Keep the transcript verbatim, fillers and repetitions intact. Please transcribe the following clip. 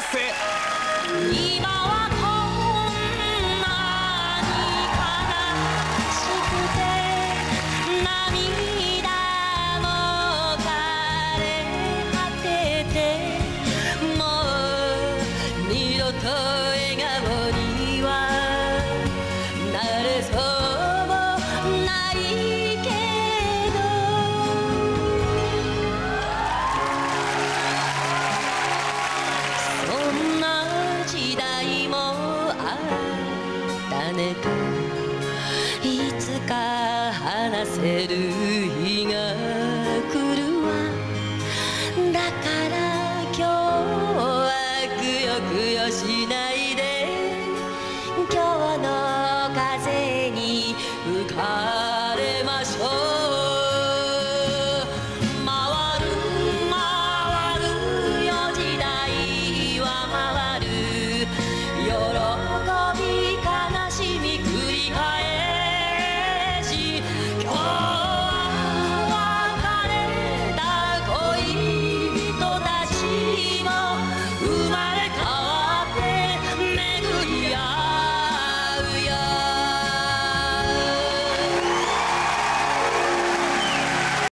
せ。 今はこんなに悲しくて涙も枯れ果てて、もう二度と笑顔にはなれそうもないけど、そんな時代もあったねと、いつか話せる日が来るわ。だから今日はくよくよしない